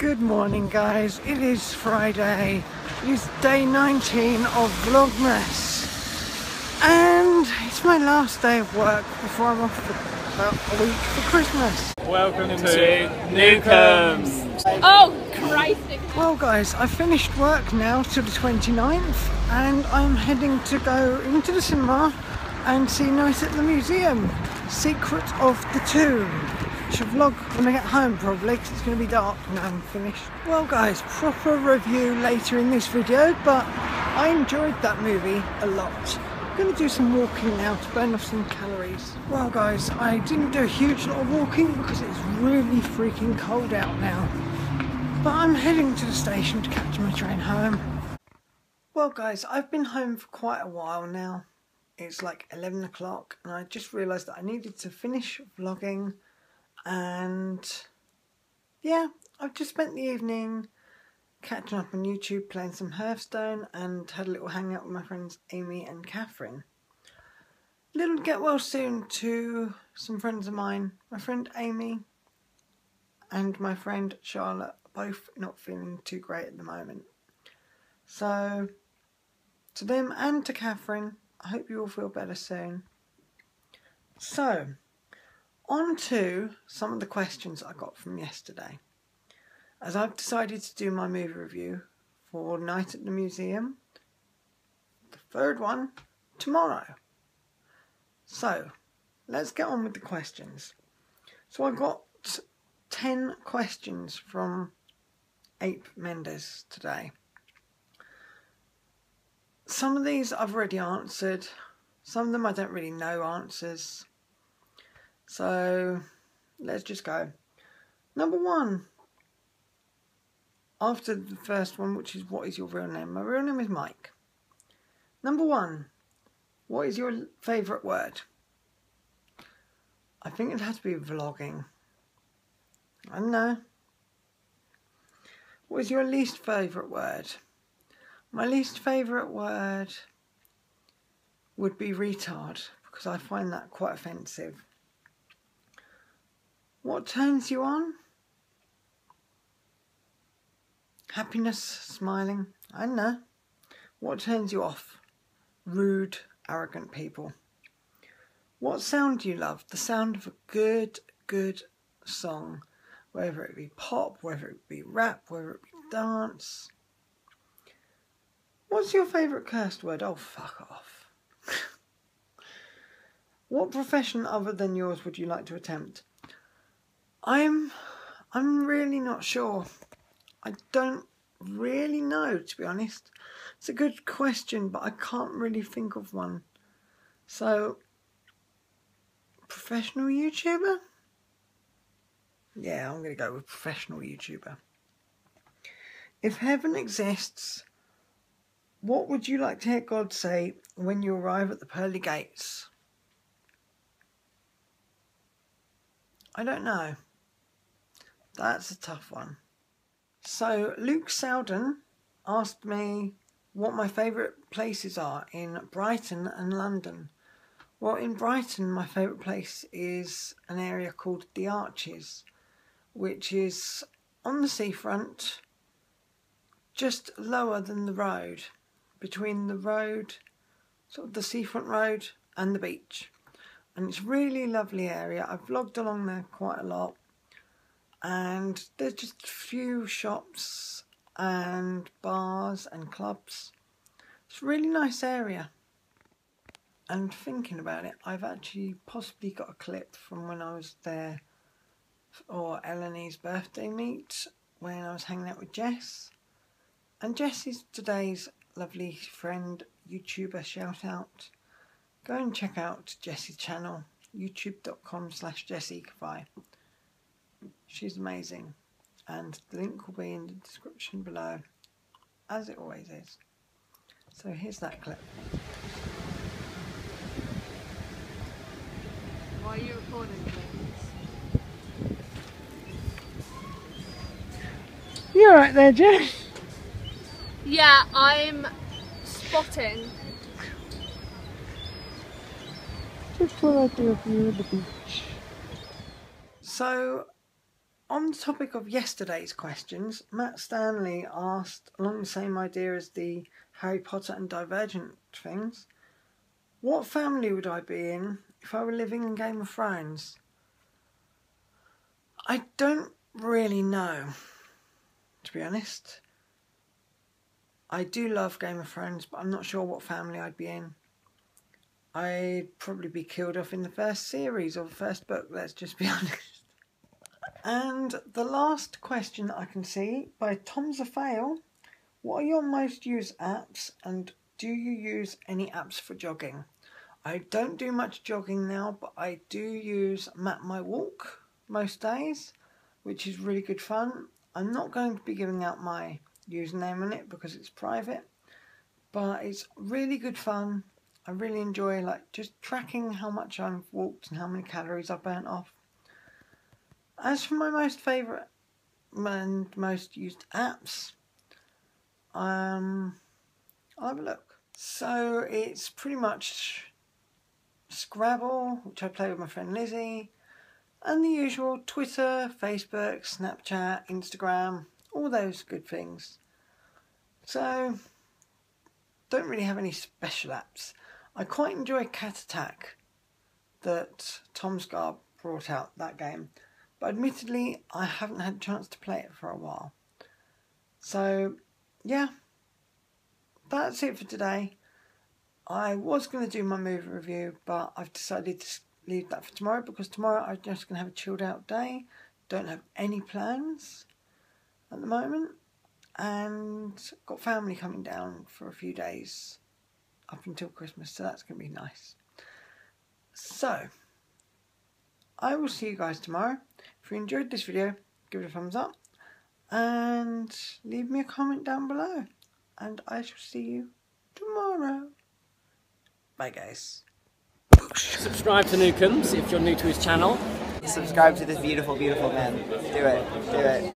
Good morning guys, it is Friday, it is day 19 of Vlogmas and it's my last day of work before I'm off for about a week for Christmas. Welcome to Newcombs! Oh Christ! Well guys, I've finished work now till the 29th and I'm heading to go into the cinema and see Night at the Museum, Secret of the Tomb. I should vlog when I get home probably because it's going to be dark when I'm finished. Well guys, proper review later in this video, but I enjoyed that movie a lot. I'm going to do some walking now to burn off some calories. Well guys, I didn't do a huge lot of walking because it's really freaking cold out now. But I'm heading to the station to catch my train home. Well guys, I've been home for quite a while now. It's like 11 o'clock and I just realised that I needed to finish vlogging. And yeah, I've just spent the evening catching up on YouTube, playing some Hearthstone, and had a little hangout with my friends Amy and Catherine. Little get well soon to some friends of mine. My friend Amy and my friend Charlotte are both not feeling too great at the moment. So to them and to Catherine, I hope you all feel better soon. So on to some of the questions I got from yesterday, as I've decided to do my movie review for Night at the Museum, the third one, tomorrow. So let's get on with the questions. So I got 10 questions from Ape Mendes today. Some of these I've already answered, some of them I don't really know answers. So let's just go. Number one, after the first one, which is what is your real name? My real name is Mike. Number one, what is your favourite word? I think it has to be vlogging. I don't know. What is your least favourite word? My least favourite word would be retard, because I find that quite offensive. What turns you on? Happiness, smiling, I don't know. What turns you off? Rude, arrogant people. What sound do you love? The sound of a good song. Whether it be pop, whether it be rap, whether it be dance. What's your favourite cursed word? Oh, fuck off. What profession other than yours would you like to attempt? I'm really not sure. I don't really know, to be honest. It's a good question, but I can't really think of one. So, professional YouTuber? Yeah, I'm going to go with professional YouTuber. If heaven exists, what would you like to hear God say when you arrive at the pearly gates? I don't know. That's a tough one. So Luke Souden asked me what my favourite places are in Brighton and London. Well, in Brighton, my favourite place is an area called The Arches, which is on the seafront, just lower than the road, between the road, sort of the seafront road and the beach. And it's a really lovely area. I've vlogged along there quite a lot. And there's just a few shops and bars and clubs. It's a really nice area. And thinking about it, I've actually possibly got a clip from when I was there for Eleanor's birthday meet, when I was hanging out with Jess. And Jess is today's lovely friend, YouTuber shout out. Go and check out Jess's channel, youtube.com/JessieKafai. She's amazing, and the link will be in the description below, as it always is. So here's that clip. Why are you recording things? You alright there, Jess? Yeah, I'm spotting. Just what I do of you at the beach. So, on the topic of yesterday's questions, Matt Stanley asked, along the same idea as the Harry Potter and Divergent things, what family would I be in if I were living in Game of Thrones? I don't really know, to be honest. I do love Game of Thrones, but I'm not sure what family I'd be in. I'd probably be killed off in the first series or the first book, let's just be honest. And the last question that I can see by Tom Zafail, what are your most used apps and do you use any apps for jogging? I don't do much jogging now, but I do use Map My Walk most days, which is really good fun. I'm not going to be giving out my username on it because it's private, but it's really good fun. I really enjoy just tracking how much I've walked and how many calories I've burnt off. As for my most favourite and most used apps, I'll have a look. So it's pretty much Scrabble, which I play with my friend Lizzie, and the usual Twitter, Facebook, Snapchat, Instagram, all those good things. So, don't really have any special apps. I quite enjoy Cat Attack that Tom Scar brought out, that game. But admittedly, I haven't had a chance to play it for a while. So, yeah, that's it for today. I was going to do my movie review, but I've decided to leave that for tomorrow because tomorrow I'm just going to have a chilled out day. Don't have any plans at the moment. And got family coming down for a few days up until Christmas, so that's going to be nice. So, I will see you guys tomorrow. If you enjoyed this video, give it a thumbs up and leave me a comment down below. And I shall see you tomorrow. Bye guys. Subscribe to Newcombs if you're new to his channel. Subscribe to this beautiful, beautiful man. Do it. Do it.